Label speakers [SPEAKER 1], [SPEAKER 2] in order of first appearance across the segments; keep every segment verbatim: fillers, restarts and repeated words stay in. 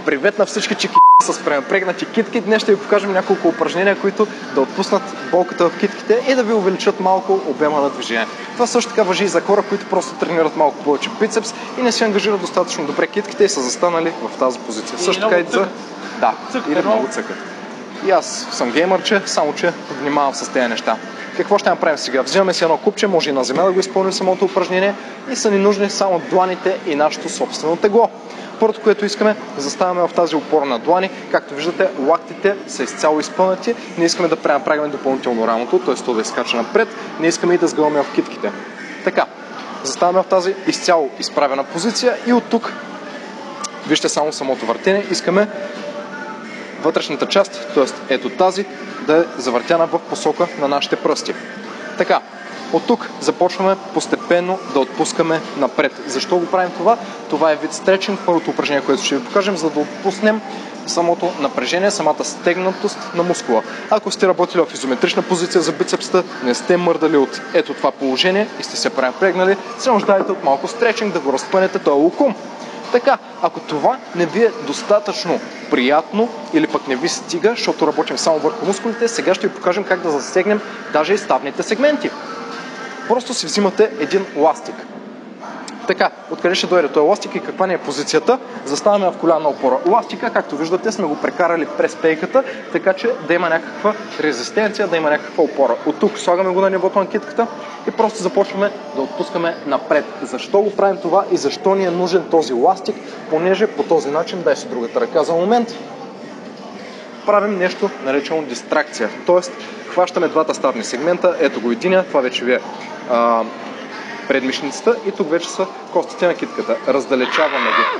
[SPEAKER 1] Привет на всички чики с пренапрегнати китки. Днес ще ви покажем няколко упражнения, които да отпуснат болката в китките и да ви увеличат малко обема на движение. Това също така важи и за хора, които просто тренират малко повече бицепс и не се ангажират достатъчно добре китките и са застанали в тази позиция. Също така и за... Да, или много цъкат. И аз съм геймърче, само че внимавам с тези неща. Какво ще направим сега? Взимаме си едно купче, може и на земя да го изпълним самото упражнение и са ни нужни само дланите и нашето собствено тегло. Първото, което искаме, заставаме в тази опора на длани. Както виждате, лактите са изцяло изпълнати. Не искаме да пренапрягаме допълнително рамото, т.е. то да изкача напред. Не искаме и да сгъваме в китките. Така, заставаме в тази изцяло изправена позиция и от тук, вижте само самото въртене, искаме вътрешната част, т.е. ето тази, да е завъртяна в посока на нашите пръсти. Така, от тук започваме постепенно да отпускаме напред. Защо го правим това? Това е вид стретчинг, първото упражнение, което ще ви покажем, за да отпуснем самото напрежение, самата стегнатост на мускула. Ако сте работили в изометрична позиция за бицепста, не сте мърдали от ето това положение и сте се пренапрегнали, се нуждаете от малко стретчинг, да го разпънете този лукум. Така, ако това не ви е достатъчно приятно или пък не ви стига, защото работим само върху мускулите, сега ще ви покажем как да засегнем даже и ставните сегменти. Просто си взимате един ластик. Така, откъде ще дойде този ластик и каква ни е позицията? Заставаме в колянна опора. Ластика, както виждате, сме го прекарали през пейката, така че да има някаква резистенция, да има някаква опора. От тук слагаме го на нивото на китката и просто започваме да отпускаме напред. Защо го правим това и защо ни е нужен този ластик? Понеже по този начин, дай си другата ръка за момент, правим нещо наречено дистракция. Тоест, хващаме двата ставни сегмента, ето го единия, това вече ви е а, предмишницата и тук вече са костите на китката. Раздалечаваме ги.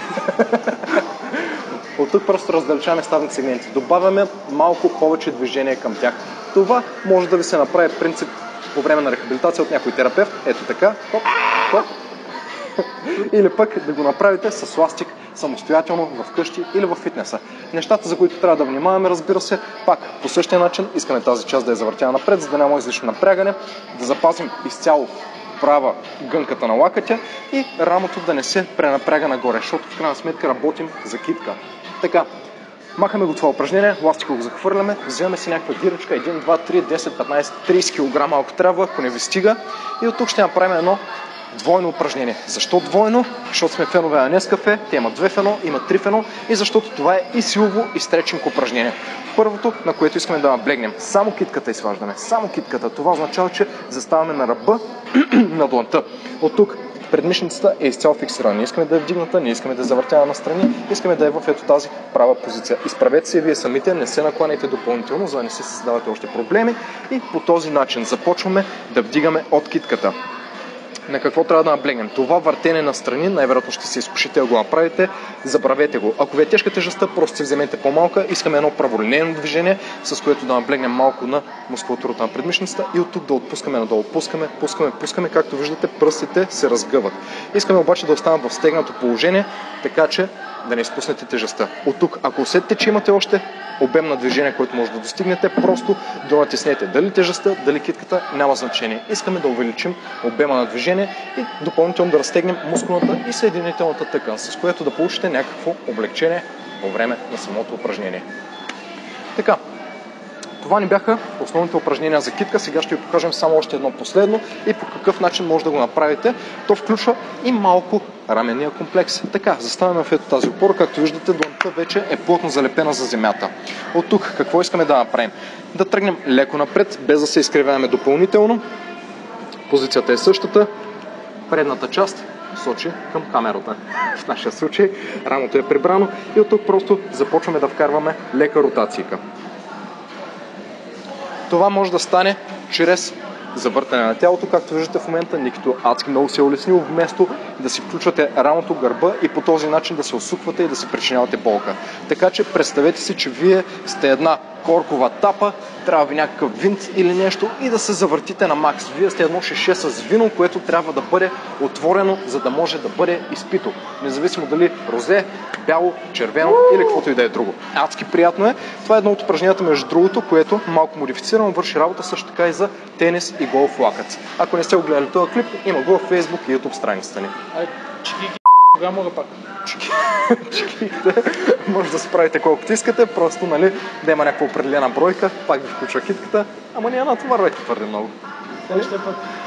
[SPEAKER 1] От тук просто раздалечаваме ставните сегменти. Добавяме малко повече движение към тях. Това може да ви се направи принцип по време на рехабилитация от някой терапевт. Ето така. Хоп, хоп. Или пък да го направите с ластик самостоятелно вкъщи или в фитнеса. Нещата, за които трябва да внимаваме, разбира се, пак по същия начин искаме тази част да е завъртяна напред, за да няма излишно напрягане, да запазим изцяло права гънката на лакътя и рамото да не се пренапряга нагоре, защото в крайна сметка работим за китка. Така, махаме го това упражнение, ластика го захвърляме, вземаме си някаква диречка, един, два, три, десет, петнайсет, трийсет килограма, ако трябва, ако не ви стига, и от тук ще направим едно двойно упражнение. Защо двойно? Защото сме фенове на Нескафе, те имат две фено, имат три фено и защото това е и силово и стретчинг упражнение. Първото, на което искаме да наблегнем, само китката изваждаме, само китката. Това означава, че заставаме на ръба на дланта. От тук предмишницата е изцяло фиксирана. Не искаме да е вдигната, не искаме да е завъртяна настрани, искаме да е в ето тази права позиция. Изправете се вие самите, не се накланяйте допълнително, за да не се създавате още проблеми и по този начин започваме да вдигаме от китката. На какво трябва да наблегнем? Това въртене на страни, най-вероятно ще се изкушите да го направите, забравете го. Ако ви е тежка тежестта, просто си вземете по-малка, искаме едно праволинейно движение, с което да наблегнем малко на мускулатурата на предмишницата и от тук да отпускаме надолу. Пускаме, пускаме, пускаме, както виждате, пръстите се разгъват. Искаме обаче да останат в стегнато положение, така че да не изпуснете тежестта. От тук, ако усетите, че имате още обем на движение, който може да достигнете, просто да натиснете. Дали тежестта, дали китката, няма значение. Искаме да увеличим обема на движение и допълнително да разтегнем мускулната и съединителната тъкан, с което да получите някакво облегчение по време на самото упражнение. Така, това ни бяха основните упражнения за китка. Сега ще ви покажем само още едно последно и по какъв начин може да го направите. То включва и малко раменния комплекс. Така, заставаме в ето тази опора. Както виждате, дланта вече е плътно залепена за земята. От тук какво искаме да направим? Да тръгнем леко напред, без да се изкривяваме допълнително. Позицията е същата. Предната част сочи към камерата. В нашия случай рамото е прибрано и от тук просто започваме да вкарваме лека ротацийка. Това може да стане чрез завъртане на тялото, както виждате в момента, Никито адски много се е улеснил, вместо да си включвате рамото, гърба и по този начин да се усуквате и да си причинявате болка. Така че представете си, че вие сте една коркова тапа, трябва ви някакъв винт или нещо и да се завъртите на макс. Вие сте едно шише с вино, което трябва да бъде отворено, за да може да бъде изпито. Независимо дали розе, бяло, червено или каквото и да е друго. Адски приятно е. Това е едно от упражненията, между другото, което малко модифицирано върши работа също така и за тенис и голф лакъц. Ако не сте го гледали този клип, има го в Facebook и YouTube страницата ни.
[SPEAKER 2] Кога мога пак?
[SPEAKER 1] Чеките, може да си правите колкото искате, просто нали, да има някаква определена бройка, пак ви включва китката, ама не я натоварвайте твърде много.
[SPEAKER 2] Следващия път.